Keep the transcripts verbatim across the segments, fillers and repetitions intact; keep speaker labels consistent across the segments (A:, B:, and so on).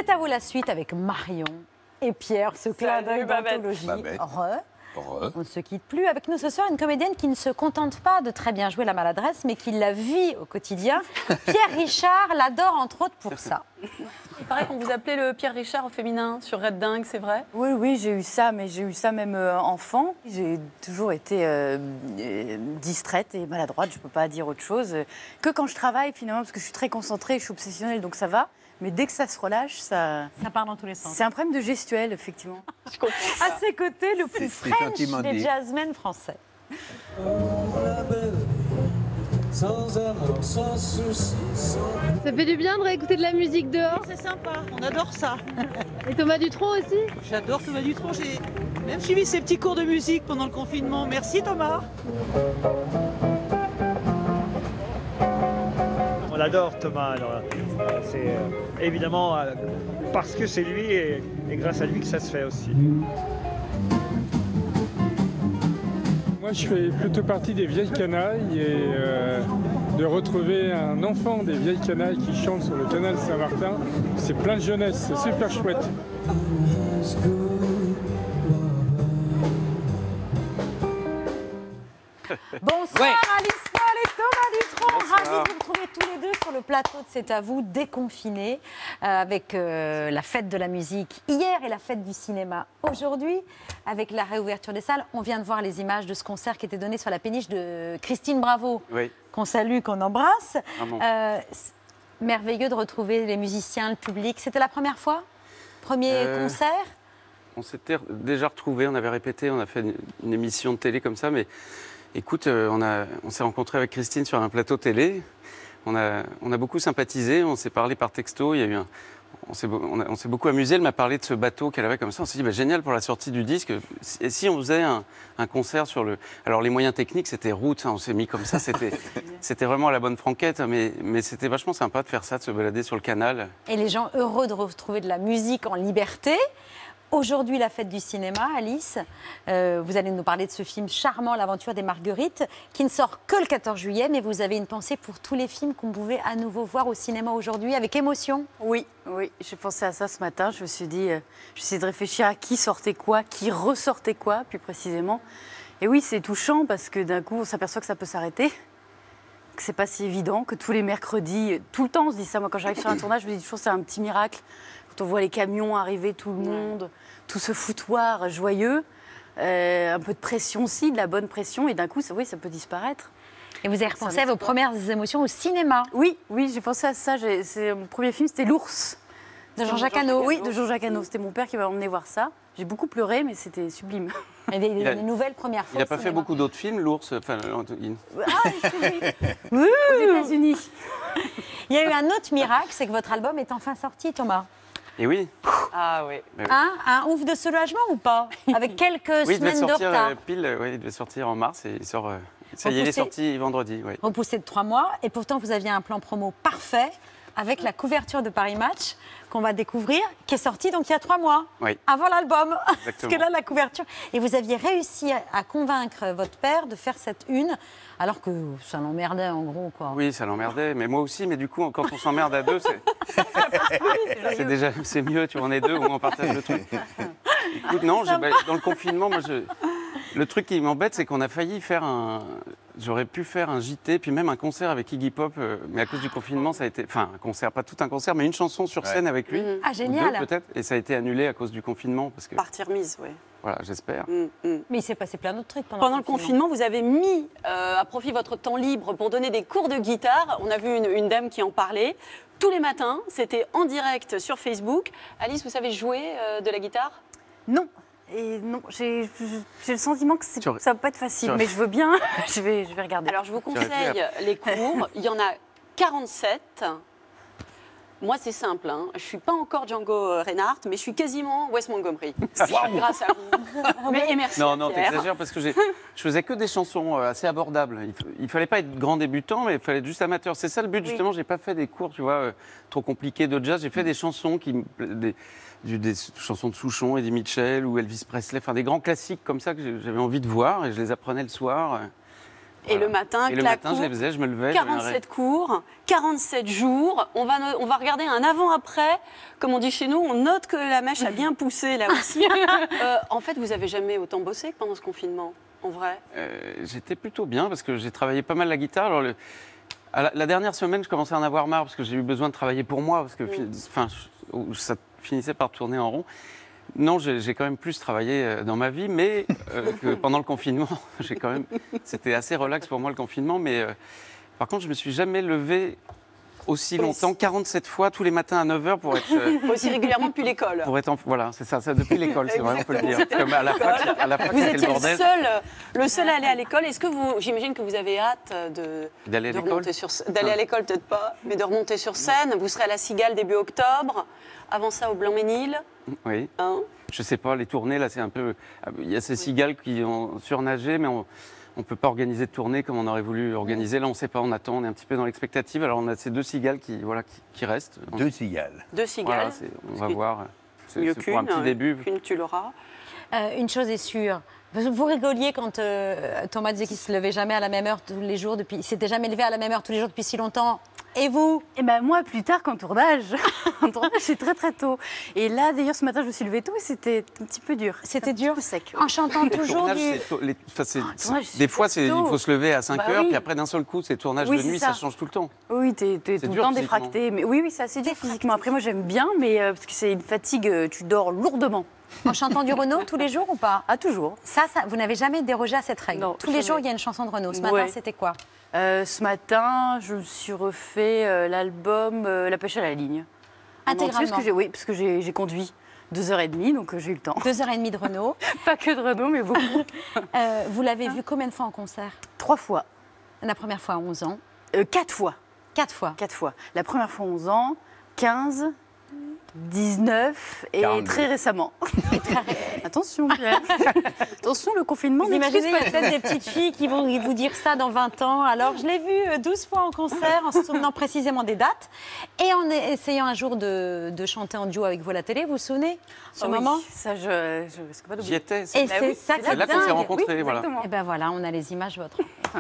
A: C'est à vous la suite avec Marion et Pierre, ce clin d'œil d'anthologie. Re.
B: Re.
A: On ne se quitte plus. Avec nous ce soir, une comédienne qui ne se contente pas de très bien jouer la maladresse, mais qui la vit au quotidien. Pierre Richard l'adore entre autres pour ça.
C: Il paraît qu'on vous appelait le Pierre Richard au féminin sur Red Dingue, c'est vrai?
D: Oui, oui, j'ai eu ça, mais j'ai eu ça même euh, enfant. J'ai toujours été euh, euh, distraite et maladroite, je ne peux pas dire autre chose. Que quand je travaille, finalement, parce que je suis très concentrée, je suis obsessionnelle, donc ça va. Mais dès que ça se relâche, ça...
A: Ça part dans tous les sens.
D: C'est un problème de gestuelle, effectivement.
C: Je comprends ça.
A: À ses côtés, le plus
B: C'est
A: French
B: gentiment
A: des
B: dit.
A: jazzmen français.
E: Sans amour, sans souci, sans...
F: Ça fait du bien de réécouter de la musique dehors.
G: C'est sympa, on adore ça.
F: Et Thomas Dutronc aussi.
G: J'adore Thomas Dutronc, j'ai même suivi ses petits cours de musique pendant le confinement. Merci Thomas.
H: On l'adore Thomas, alors, c'est euh, évidemment euh, parce que c'est lui et, et grâce à lui que ça se fait aussi.
I: Moi, je fais plutôt partie des vieilles canailles et euh, de retrouver un enfant des vieilles canailles qui chante sur le canal Saint-Martin, c'est plein de jeunesse, c'est super chouette.
A: Bonsoir
B: Ouais.
A: Alice Paul et Thomas Dutronc.
B: Bonsoir.
A: Ravi de vous retrouver tous les deux sur le plateau de C'est à vous, déconfiné, euh, avec euh, la fête de la musique hier et la fête du cinéma aujourd'hui, avec la réouverture des salles. On vient de voir les images de ce concert qui était donné sur la péniche de Christine Bravo,
B: Oui.
A: qu'on salue, qu'on embrasse.
B: Vraiment.
A: Euh, c'est merveilleux de retrouver les musiciens, le public. C'était la première fois? Premier
B: Euh,
A: concert?
B: On s'était déjà retrouvés, on avait répété, on a fait une, une émission de télé comme ça, mais écoute, euh, on, a, on s'est rencontrés avec Christine sur un plateau télé, on a, on a beaucoup sympathisé, on s'est parlé par texto, il y a eu un, on s'est on a- on s'est beaucoup amusé, elle m'a parlé de ce bateau qu'elle avait comme ça, on s'est dit, bah, génial pour la sortie du disque, et si on faisait un, un concert sur le... Alors les moyens techniques, c'était route, hein, on s'est mis comme ça, c'était c'était vraiment à la bonne franquette, mais, mais c'était vachement sympa de faire ça, de se balader sur le canal.
A: Et les gens heureux de retrouver de la musique en liberté. Aujourd'hui, la fête du cinéma, Alice. Euh, vous allez nous parler de ce film charmant, L'aventure des Marguerites, qui ne sort que le quatorze juillet, mais vous avez une pensée pour tous les films qu'on pouvait à nouveau voir au cinéma aujourd'hui, avec émotion.
D: Oui, oui, j'ai pensé à ça ce matin. Je me suis dit, euh, j'essaie de réfléchir à qui sortait quoi, qui ressortait quoi, plus précisément. Et oui, c'est touchant parce que d'un coup, on s'aperçoit que ça peut s'arrêter, que c'est pas si évident, que tous les mercredis, tout le temps, on se dit ça. Moi, quand j'arrive sur un tournage, je me dis toujours c'est un petit miracle. Quand on voit les camions arriver, tout le monde, tout ce foutoir joyeux, euh, un peu de pression aussi, de la bonne pression, et d'un coup, ça, oui, ça peut disparaître.
A: Et vous avez repensé
D: Ça
A: à vos
D: m'exploite.
A: premières émotions au cinéma.
D: Oui, oui, j'ai pensé à ça. J'ai- c'est- Mon premier film, c'était L'Ours.
A: De Jean-Jacques Hano.
D: Oui, de Jean-Jacques Hano. C'était mon père qui m'a emmené voir ça. J'ai beaucoup pleuré, mais c'était sublime.
A: Et des,
B: Il a-
A: des nouvelles premières fois.
B: Il n'a
A: au
B: pas fait
A: cinéma.
B: beaucoup d'autres films, l'ours, enfin, il-
D: Ah, oui, aux États-Unis.
A: Il y a eu un autre miracle, c'est que votre album est enfin sorti, Thomas.
B: Et oui,
C: Ah oui.
A: Hein, un ouf de soulagement ou pas? Avec quelques
B: oui, il devait
A: semaines de
B: sortir
A: retard.
B: euh, pile, euh, oui, il devait sortir en mars et il sort. euh, ça y est, il est
A: Repoussé.
B: sorti vendredi. Oui.
A: Repoussé de trois mois. Et pourtant, vous aviez un plan promo parfait avec la couverture de Paris Match qu'on va découvrir, qui est sortie donc il y a trois mois,
B: Oui.
A: avant l'album. Parce
B: Exactement.
A: que là, la couverture. Et vous aviez réussi à, à convaincre votre père de faire cette une, alors que ça l'emmerdait en gros, quoi.
B: Oui, ça l'emmerdait, mais moi aussi. Mais du coup, quand on s'emmerde à deux, c'est c'est déjà c'est mieux. Tu vois, on est deux, on partage le truc. Écoute, non, j'ai- bah, dans le confinement, moi, je, le truc qui m'embête, c'est qu'on a failli faire un. J'aurais pu faire un J T, puis même un concert avec Iggy Pop, euh, mais à cause du confinement, ça a été. Enfin, un concert, pas tout un concert, mais une chanson sur scène avec lui.
C: Mhm.
A: Ah,
B: ou
A: génial.
B: deux, peut-être, et ça a été annulé à cause du confinement, parce que.
C: Partie remise, oui.
B: Voilà, j'espère.
C: Mm, mm.
A: Mais il s'est passé plein d'autres trucs pendant,
C: Pendant le confinement, vous avez mis euh, à profit votre temps libre pour donner des cours de guitare. On a vu une, une dame qui en parlait. Tous les matins, c'était en direct sur Facebook. Alice, vous savez jouer euh, de la guitare?
D: Non. Et non, j'ai j'ai le sentiment que c'est-
B: Tu aurais-
D: ça va pas être facile,
B: tu aurais-
D: mais je veux bien, je vais, je vais regarder.
C: Alors, je vous
B: aurais pu
C: conseille les cours. Il y en a quarante-sept. Moi, c'est simple. Hein. Je ne suis pas encore Django Reinhardt, mais je suis quasiment Wes Montgomery. C'est grâce à vous. Mais, et merci.
B: Non,
C: à
B: non,
C: Pierre.
B: t'exagères parce que j'ai- je faisais que des chansons euh, assez abordables. Il, f- il fallait pas être grand débutant, mais il fallait être juste amateur. C'est ça le but, justement. J'ai pas fait des cours, tu vois, euh, trop compliqués de jazz. J'ai fait des chansons qui me pla- des, du- des chansons de Souchon, Eddie Mitchell ou Elvis Presley, enfin des grands classiques comme ça que j'ai- j'avais envie de voir et je les apprenais le soir. euh.
C: Et le matin,
B: Et le
C: clac,
B: matin, je les faisais, je me levais.
C: quarante-sept cours, quarante-sept jours. On va, no- on va regarder un avant-après. Comme on dit chez nous, on note que la mèche a bien poussé là aussi. Euh, en fait, vous avez jamais autant bossé que pendant ce confinement, en vrai.
B: Euh, J'étais plutôt bien parce que j'ai travaillé pas mal la guitare. Alors, le- à la, la dernière semaine, je commençais à en avoir marre parce que j'ai eu besoin de travailler pour moi parce que fi- enfin, je- ça finissait par tourner en rond. Non, j'ai j'ai quand même plus travaillé euh, dans ma vie, mais euh, que pendant le confinement, j'ai quand même. C'était assez relax pour moi le confinement, mais euh, par contre, je me suis jamais levé aussi longtemps, quarante-sept fois tous les matins à neuf heures pour être. euh,
C: Aussi régulièrement depuis l'école.
B: pour être en- voilà, c'est ça, ça depuis l'école, c'est vrai, on peut le dire.
C: Exactement,
B: Comme à la fac, à la fac,
C: Vous
B: c'était
C: étiez
B: le
C: le
B: bordel.
C: seul, le seul à aller à l'école. Est-ce que vous, j'imagine que vous avez hâte de
B: D'aller à
C: de
B: l'école.
C: remonter sur, d'aller
B: Non.
C: à l'école peut-être pas, mais de remonter sur scène. Vous serez à la Cigale début octobre. Avant ça au Blanc-Ménil.
B: Oui.
C: Hein
B: Je sais pas, les tournées, là, c'est un peu. Il y a ces cigales qui ont surnagé, mais on ne peut pas organiser de tournée comme on aurait voulu organiser. Là, on ne sait pas, on attend, on est un petit peu dans l'expectative. Alors, on a ces deux cigales qui, voilà, qui, qui restent.
J: Deux cigales.
C: Deux Cigales.
B: Voilà, c'est- on va
C: qui-
B: voir. C'est
C: Mieux
B: c'est pour un
C: qu'une,
B: petit
C: euh,
B: début.
C: qu'une, tu l'auras.
A: Euh, une chose est sûre. Vous rigoliez quand euh, Thomas disait qu'il ne se levait jamais à la même heure tous les jours, depuis, il s'était jamais levé à la même heure tous les jours depuis si longtemps. Et vous?
D: Et ben moi, plus tard qu'en tournage. En tournage, c'est très très tôt. Et là, d'ailleurs, ce matin, je me suis levée tôt et c'était un petit peu dur.
A: C'était
D: Un petit
A: dur
D: peu sec.
A: En chantant
B: Le
A: toujours
B: tournage,
A: du...
B: c'est tôt- les- enfin, c'est-
D: Ah, le tournage,
B: c'est-
D: c'est
B: des fois, c'est- il
D: tôt.
B: faut se lever à cinq
D: Bah
B: heures,
D: oui.
B: puis après, d'un seul coup, c'est tournage
D: Oui,
B: de
D: c'est
B: nuit,
D: ça.
B: ça change tout le temps.
D: Oui, t'es t'es
B: C'est
D: tout le
B: dur
D: temps
B: physiquement.
D: défracté. Mais oui, oui, c'est assez dur physiquement. Après, moi, j'aime bien, mais euh, parce que c'est une fatigue, euh, tu dors lourdement.
A: En chantant du Renaud tous les jours ou pas?
D: Ah, toujours.
A: Ça, ça, vous n'avez jamais dérogé à cette règle?
D: Non,
A: Tous les
D: jamais.
A: jours, il y a une chanson de Renaud. Ce matin,
D: Ouais.
A: c'était quoi?
D: Euh, ce matin, je me suis refait euh, l'album euh, La pêche à la ligne. En entier,
A: Intégralement.
D: parce que j'ai- Oui, parce que j'ai j'ai conduit deux heures et demie, donc euh, j'ai eu le temps.
A: Deux heures et demie de Renaud.
D: Pas que de Renault, mais beaucoup.
A: Euh, vous l'avez vu combien de fois en concert?
D: Trois fois.
A: La première fois à onze ans.
D: Euh, quatre fois.
A: Quatre fois.
D: Quatre fois. La première fois onze ans, quinze, dix-neuf et
J: quarante-deux.
D: très récemment. Attention, Pierre. Attention, le confinement
A: Vous
D: n'excuse
A: imaginez, il y
D: pas
A: a peut-être des petites filles qui vont vous dire ça dans vingt ans. Alors, je l'ai vu euh, douze fois en concert, en se souvenant précisément des dates, et en essayant un jour de, de chanter en duo avec vous à la télé. Vous vous souvenez ce
D: Ah oui,
A: moment?
D: Ça, je ne sais pas
B: J'y
D: d'oublier.
B: étais.
A: Et
B: c'est-
D: Bah
A: c'est
D: oui,
A: ça
D: c'est
A: qui
B: C'est
A: est
B: là qu'on s'est
A: dingue.
B: rencontrés,
D: Oui,
B: voilà.
D: exactement.
A: Et ben voilà, on a les images votre.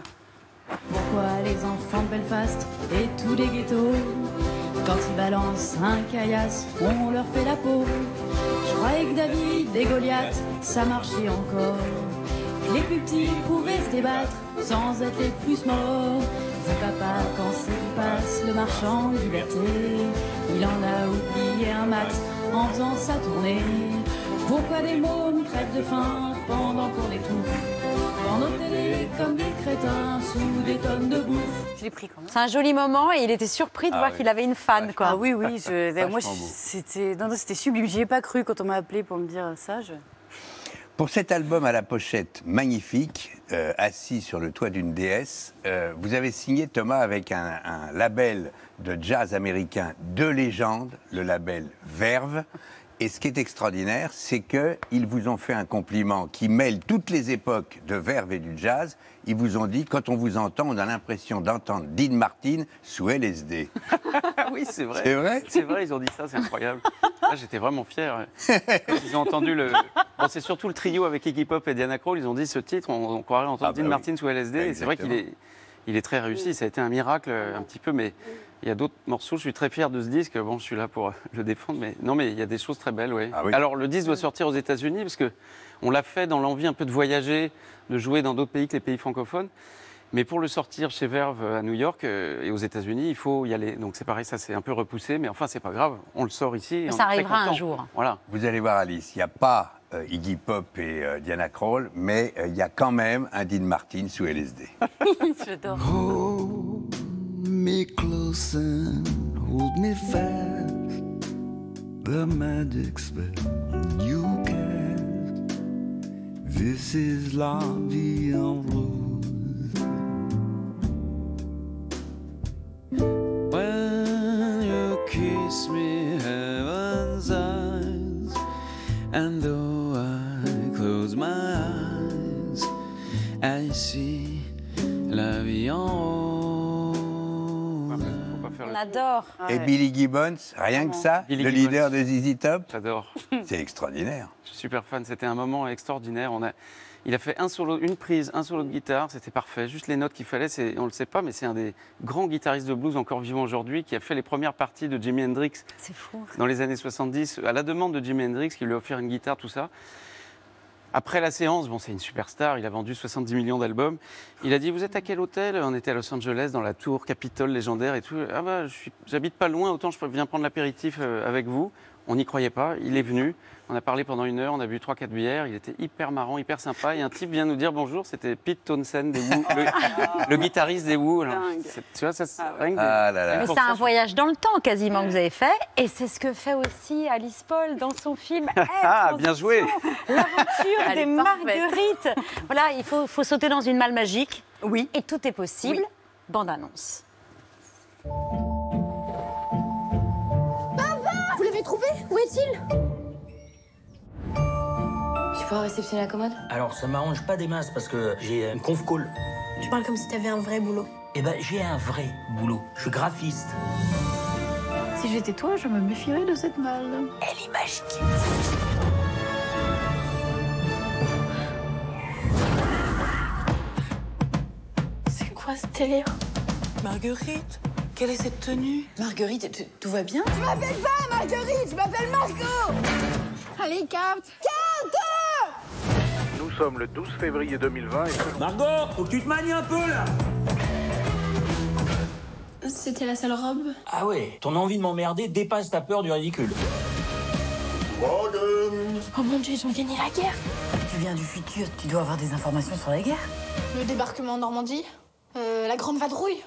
K: Pourquoi les enfants de Belfast et tous les ghettos, quand ils balancent un caillasse, on leur fait la peau. Je croyais que David et Goliath, ça marchait encore. Que les plus petits pouvaient se débattre sans être les plus morts. Dis papa, quand c'est qu'il passe le marchand de liberté, il en a oublié un max en faisant sa tournée. Pourquoi des mômes crèvent de faim pendant qu'on étouffe dans nos télés comme des crétins sous des tonnes de bouffe?
D: Je l'ai pris quand même.
A: C'est un joli moment et il était surpris de
J: Ah
A: voir
J: oui.
A: qu'il avait une fan. Quoi.
D: Ah oui, oui. Je,
J: Vachement
D: moi, je-
J: beau.
D: c'était non, non, c'était sublime. J'y ai pas cru quand on m'a appelé pour me dire ça. Je...
J: Pour cet album à la pochette magnifique, euh, assis sur le toit d'une déesse, euh, vous avez signé, Thomas, avec un, un label de jazz américain de légende, le label Verve. Et ce qui est extraordinaire, c'est qu'ils vous ont fait un compliment qui mêle toutes les époques de Verve et du jazz. Ils vous ont dit, quand on vous entend, on a l'impression d'entendre Dean Martin sous L S D.
B: Ah oui, c'est vrai.
J: C'est vrai?
B: C'est vrai, ils ont dit ça, c'est incroyable. Là, j'étais vraiment fier. ouais. Quand ils ont entendu le. Bon, c'est surtout le trio avec Iggy Pop et Diana Krall. Ils ont dit ce titre, on, on croirait entendre
J: Ah bah
B: Dean
J: oui.
B: Martin sous L S D. Et c'est vrai qu'il est, il est très réussi. Ça a été un miracle, un petit peu, mais il y a d'autres morceaux. Je suis très fier de ce disque. Bon, je suis là pour le défendre, mais non, mais il y a des choses très belles, ouais.
J: Ah oui.
B: Alors, le disque doit sortir aux États-Unis parce que on l'a fait dans l'envie un peu de voyager, de jouer dans d'autres pays que les pays francophones. Mais pour le sortir chez Verve à New York euh, et aux États-Unis, il faut y aller. Donc c'est pareil, ça c'est un peu repoussé, mais enfin c'est pas grave. On le sort ici. et on
A: Ça
B: est très
A: arrivera un
B: contents.
A: jour.
B: Voilà.
J: Vous allez voir, Alice, il n'y a pas euh, Iggy Pop et euh, Diana Krall, mais euh, il y a quand même un Dean Martin sous L S D.
D: J'adore.
E: Hold me close and hold me fast. The magic spell you cast. This is la vie en rose. When you kiss me, heaven's eyes, and though I close my eyes, I see la vie en rose.
B: Faut pas faire
A: On
B: le-
A: adore.
J: Et Billy Gibbons, rien que ça,
B: Billy
J: le
B: Gibbons.
J: leader de Z Z Top,
B: J'adore.
J: c'est extraordinaire.
B: Je suis super fan. C'était un moment extraordinaire. On a... Il a fait un solo, une prise, un solo de guitare, c'était parfait, juste les notes qu'il fallait. C'est, on ne le sait pas, mais c'est un des grands guitaristes de blues encore vivant aujourd'hui qui a fait les premières parties de Jimi Hendrix
A: C'est fou.
B: dans les années soixante-dix, à la demande de Jimi Hendrix qui lui a offert une guitare, tout ça. Après la séance, bon, c'est une superstar, il a vendu soixante-dix millions d'albums. Il a dit, vous êtes à quel hôtel? On était à Los Angeles, dans la tour Capitole légendaire et tout. Ah bah, je suis, j'habite pas loin, autant je viens prendre l'apéritif euh, avec vous. On n'y croyait pas, il est venu. On a parlé pendant une heure, on a bu trois quatre bières. Il était hyper marrant, hyper sympa. Et un type vient nous dire bonjour, c'était Pete Townshend des Who, le, le guitariste des Who. Alors, c'est- tu vois, ça, c'est rien que des-
J: Ah là là.
B: rien
A: Mais
B: pour
A: c'est
B: ça,
A: un voyage dans le temps quasiment que vous avez fait. Et c'est ce que fait aussi Alice Paul dans son film. Hey,
B: Ah, bien joué.
A: L'aventure
D: Elle
A: des
D: est parfaite.
A: Marguerites. Voilà, il faut, faut sauter dans une malle magique.
D: Oui.
A: Et tout est possible.
D: Oui.
A: Bande-annonce.
L: Vous l'avez trouvé? Où est-il?
K: Tu pourras réceptionner la commode?
M: Alors, ça m'arrange pas des masses parce que j'ai une conf call.
L: Tu parles comme si t'avais un vrai boulot.
M: Eh ben, j'ai un vrai boulot. Je suis graphiste.
K: Si j'étais toi, je me méfierais de cette malle.
M: Elle est magique.
L: C'est quoi ce délire?
G: Marguerite, quelle est cette tenue?
K: Marguerite, t- tout va bien?
L: Je m'appelle pas Marguerite, je m'appelle Margot. Allez, capte. Capte.
N: Nous sommes le douze février deux mille vingt et selon...
M: Margot, faut que tu te manies un peu, là.
L: C'était la seule robe.
M: Ah ouais, ton envie de m'emmerder dépasse ta peur du ridicule.
L: Oh mon Dieu, ils ont gagné la guerre.
K: Tu viens du futur, tu dois avoir des informations sur la guerre.
L: Le débarquement en Normandie, euh, la grande vadrouille.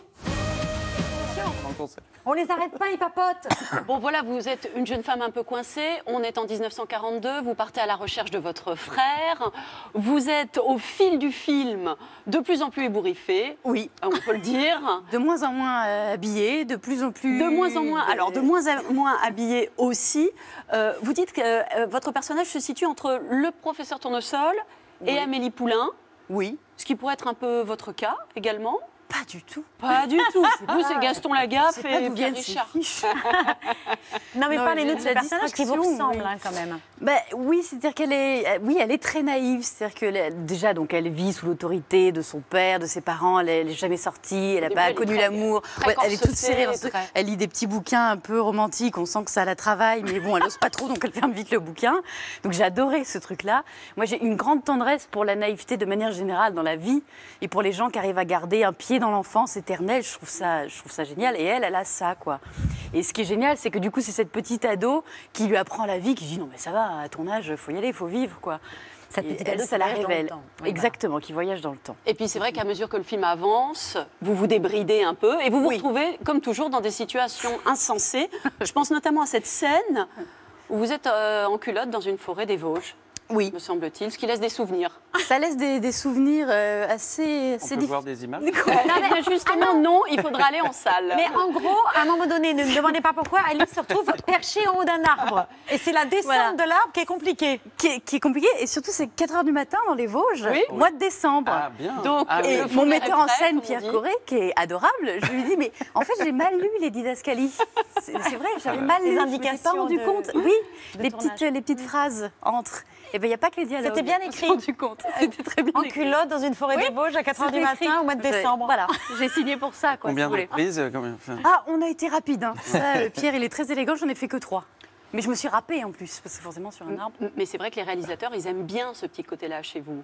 A: On les arrête pas, ils papotent.
C: Bon voilà, vous êtes une jeune femme un peu coincée, on est en dix-neuf cent quarante-deux, vous partez à la recherche de votre frère, vous êtes au fil du film de plus en plus ébouriffé,
D: Oui.
C: on peut le dire,
D: De moins en moins euh, habillée, de plus en plus.
C: de moins en moins, alors de moins en moins habillé aussi. Euh, vous dites que euh, votre personnage se situe entre le professeur Tournesol et
D: Oui.
C: Amélie Poulain,
D: Oui.
C: ce qui pourrait être un peu votre cas également.
D: Pas du tout.
C: Pas du tout. Vous, c'est Gaston Lagaffe
D: Je sais pas
C: et
D: d'où
C: Pierre
D: viennent ces
C: Richard.
D: fiches.
A: Non, mais
D: Non,
A: parlez-nous de
D: la
A: ce personnage qui vous
D: distraction,
A: ressemble
D: oui.
A: hein, quand même.
D: Ben, oui, c'est-à-dire qu'elle est, euh, oui, elle est très naïve. C'est-à-dire que la- déjà, donc, elle vit sous l'autorité de son père, de ses parents. Elle n'est jamais sortie. Elle n'a
C: Et
D: pas
C: elle est
D: connu
C: très-
D: l'amour.
C: très
D: Ouais, elle est toute
C: corsetée,
D: serrée. dans ce-
C: très-
D: Elle lit des petits bouquins un peu romantiques. On sent que ça la travaille, mais bon, elle n'ose pas trop, donc elle ferme vite le bouquin. Donc j'ai adoré ce truc-là. Moi, j'ai une grande tendresse pour la naïveté de manière générale dans la vie et pour les gens qui arrivent à garder un pied dans l'enfance éternelle. Je trouve ça, je trouve ça génial. Et elle, elle a ça, quoi. Et ce qui est génial, c'est que du coup, c'est cette petite ado qui lui apprend la vie, qui dit non mais ça va, à ton âge, faut y aller, faut vivre, quoi.
A: Cette
D: Et
A: petite
D: elle,
A: ado qui
D: ça la
A: voyage dans le
D: révèle.
A: temps. Oui,
D: Exactement, qui voyage dans le temps.
C: Et puis c'est vrai qu'à mesure que le film avance, vous vous débridez un peu et vous vous
D: Oui.
C: retrouvez, comme toujours, dans des situations insensées. Je pense notamment à cette scène où vous êtes euh, en culotte dans une forêt des Vosges,
D: Oui.
C: me semble-t-il, ce qui laisse des souvenirs.
D: Ça laisse des, des souvenirs euh, assez,
B: On
D: assez
B: peut
D: difficiles.
B: voir des images.
C: Eh bien, justement, non, il faudra aller en salle.
A: Mais en gros, à un moment donné, ne me demandez pas pourquoi, Alice se retrouve perchée en haut d'un arbre. Et c'est la descente
D: Voilà.
A: de l'arbre qui est compliquée.
D: Qui est, qui est compliqué, et surtout c'est quatre heures du matin dans les Vosges,
C: Oui.
D: mois de décembre.
B: Ah, bien.
C: Donc,
B: Ah,
D: Et
C: le
B: oui.
C: fond
D: mon
C: de la
D: metteur en
C: retraite,
D: scène,
C: comme on
D: Pierre
C: dit.
D: Corré, qui est adorable, je lui dis, mais en fait, j'ai mal lu les didascalies. C'est c'est vrai, j'avais mal
A: Les
D: lu,
A: indications
D: je m'étais pas rendu
A: de-
D: compte. Oui,
A: de
D: les
A: tournage.
D: petites, les petites phrases entre. Et bien, il n'y a pas que les dialogues.
A: C'était bien
D: Je me suis
A: écrit.
D: rendu compte. C'était très bien
A: En
D: écrit.
A: culotte dans une forêt
D: Oui,
A: des Vosges à quatre heures du
D: C'était
A: matin
D: écrit.
A: au mois de
D: J'ai-
A: décembre.
D: Voilà, j'ai signé pour ça, quoi,
B: Combien
D: si vous
B: de
D: voulez.
B: prises euh, combien- enfin,
D: Ah, on a été rapide. Hein. Ça, euh, Pierre, il est très élégant, j'en ai fait que trois. Mais je me suis râpée en plus, parce que forcément sur un arbre.
C: Mais c'est vrai que les réalisateurs, ils aiment bien ce petit côté-là chez vous.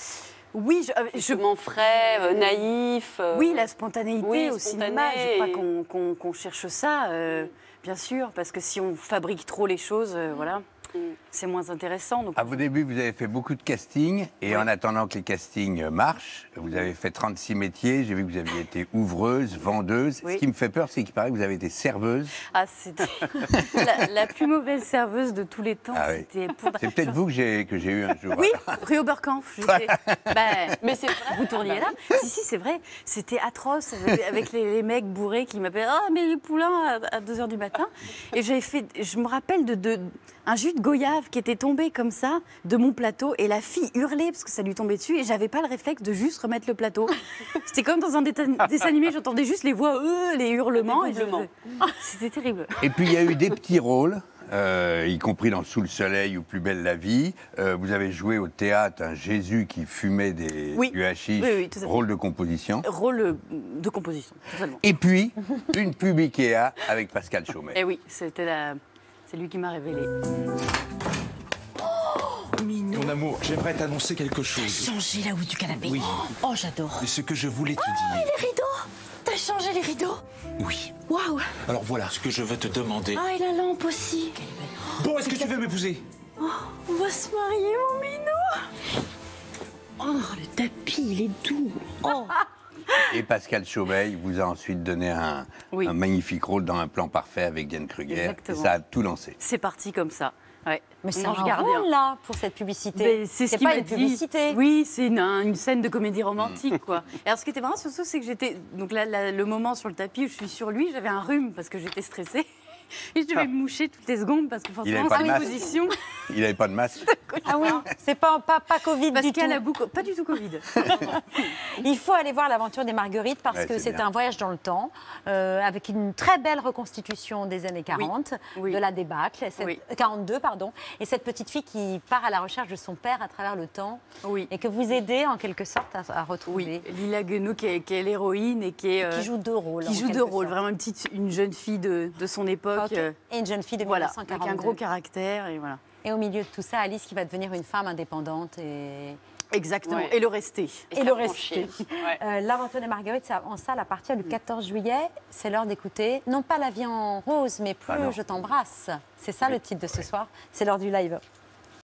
D: Oui, je, euh, je-
C: Justement frais, euh, naïf. euh,
D: oui, la spontanéité
C: oui,
D: au
C: spontané
D: cinéma, je crois
C: et-
D: qu'on qu'on- qu'on cherche ça, euh, bien sûr, parce que si on fabrique trop les choses, euh, voilà, c'est moins intéressant. Donc
J: À vos débuts, vous avez fait beaucoup de castings, et en attendant que les castings marchent, vous avez fait trente-six métiers. J'ai vu que vous aviez été ouvreuse, vendeuse.
D: Oui.
J: Ce qui me fait peur, c'est qu'il paraît que vous avez été serveuse.
D: Ah, c'était la, la plus mauvaise serveuse de tous les temps.
J: Ah oui.
D: C'était pour...
J: C'est peut-être vous que j'ai que j'ai eu un jour.
D: Oui, rue Oberkampf. j'étais- Ben,
C: Mais c'est vrai.
D: vous tourniez là. Si, si, c'est vrai. C'était atroce avec, avec les, les mecs bourrés qui m'appelaient « Ah, mais les poulains » à deux heures du matin. Et j'avais fait, je me rappelle de, de un jus de goyave qui était tombé comme ça de mon plateau et la fille hurlait parce que ça lui tombait dessus et j'avais pas le réflexe de juste remettre le plateau. C'était comme dans un dessin dessin animé, j'entendais juste les voix, euh, les hurlements.
C: Les
D: et je-
C: doublements.
D: C'était terrible.
J: Et puis il y a eu des petits rôles euh, y compris dans Sous le soleil ou Plus belle la vie. Euh, vous avez joué au théâtre un Jésus qui fumait des,
D: Oui.
J: du hashish,
D: Oui, oui, tout à fait.
J: rôle de composition.
D: Rôle euh, de composition, totalement.
J: Et puis, une pub Ikea avec Pascal Chaumet.
D: Eh oui, c'était la... c'est lui qui m'a révélé.
O: Mon amour, j'aimerais t'annoncer quelque chose.
K: Changer la housse du canapé.
O: Oui.
K: Oh, j'adore.
O: Et ce que je voulais te
K: Oh,
O: dire.
K: et les rideaux. T'as changé les rideaux.
O: Oui.
K: Waouh.
O: Alors voilà ce que je veux te demander.
K: Ah, et la lampe aussi.
O: Bon, est-ce que tu veux m'épouser?
K: Oh, on va se marier, mon minou. Oh, le tapis, il est doux. Oh.
J: Et Pascal Chaumet vous a ensuite donné un,
D: Oui.
J: un magnifique rôle dans Un plan parfait avec Diane Kruger. Et
D: Exactement.
J: ça a tout lancé.
D: C'est parti comme ça. Ouais.
A: Mais c'est
D: Mon
A: un
D: ange gardien.
A: rôle, là, pour cette publicité.
D: Ben, c'est ce
A: C'est
D: qu'il
A: pas
D: m'a
A: une
D: dit.
A: publicité.
D: Oui, c'est une, un- une scène de comédie romantique, quoi. Et alors, ce qui était marrant, surtout, c'est que j'étais. Donc, là, là, le moment sur le tapis où je suis sur lui, j'avais un rhume parce que j'étais stressée. Et je devais me moucher toutes les secondes parce que
J: Il avait
D: forcément,
J: pas
D: c'est
J: de
D: une
J: masque.
D: position.
J: Il n'avait pas de masque.
A: Ah oui, c'est pas, pas, pas Covid du tout.
D: Pascal a beaucoup. Pas du tout Covid.
A: Il faut aller voir l'aventure des Marguerites parce
J: Ouais,
A: que
J: c'est
A: c'est
J: bien.
A: un voyage dans le temps euh, avec une très belle reconstitution des années quarante,
D: Oui.
A: de la débâcle, cette-
D: Oui.
A: quarante-deux pardon, et cette petite fille qui part à la recherche de son père à travers le temps
D: Oui.
A: et que vous aidez en quelque sorte à, à retrouver.
D: Oui, Lila Guenot qui est, qui est l'héroïne et qui est. euh,
A: Qui joue deux rôles.
D: qui
A: en
D: joue deux
A: quelque
D: rôles,
A: sorte.
D: vraiment une petite, une jeune fille de, de son époque.
A: Ok.
D: euh,
A: Et une jeune fille de
D: voilà,
A: mille neuf cent
D: avec
A: quarante-deux.
D: un gros caractère et voilà.
A: Et au milieu de tout ça, Alice qui va devenir une femme indépendante et,
D: Exactement.
C: Ouais.
D: Et le rester.
A: et le rester.
C: Ouais.
A: Euh, L'aventure des Marguerites, c'est en salle à partir du quatorze juillet. C'est l'heure d'écouter, non pas La vie en rose, mais Plus
J: Ah non.
A: je t'embrasse. C'est ça le titre de ce soir. C'est l'heure du live.